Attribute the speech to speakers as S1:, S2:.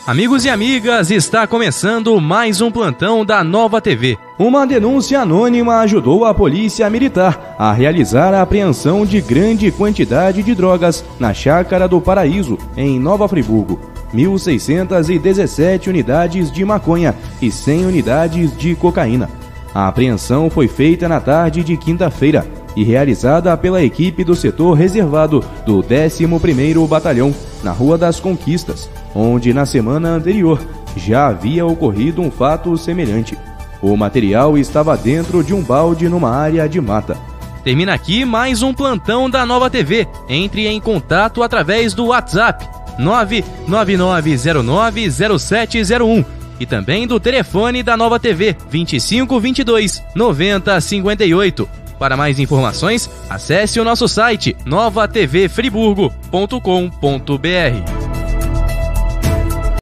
S1: Amigos e amigas, está começando mais um plantão da Nova TV.
S2: Uma denúncia anônima ajudou a polícia militar a realizar a apreensão de grande quantidade de drogas na Chácara do Paraíso, em Nova Friburgo. 1.617 unidades de maconha e 100 unidades de cocaína. A apreensão foi feita na tarde de quinta-feira e realizada pela equipe do setor reservado do 11º Batalhão, na Rua das Conquistas, onde na semana anterior já havia ocorrido um fato semelhante. O material estava dentro de um balde numa área de mata.
S1: Termina aqui mais um plantão da Nova TV. Entre em contato através do WhatsApp 999090701 e também do telefone da Nova TV 2522 9058. Para mais informações, acesse o nosso site novatvfriburgo.com.br.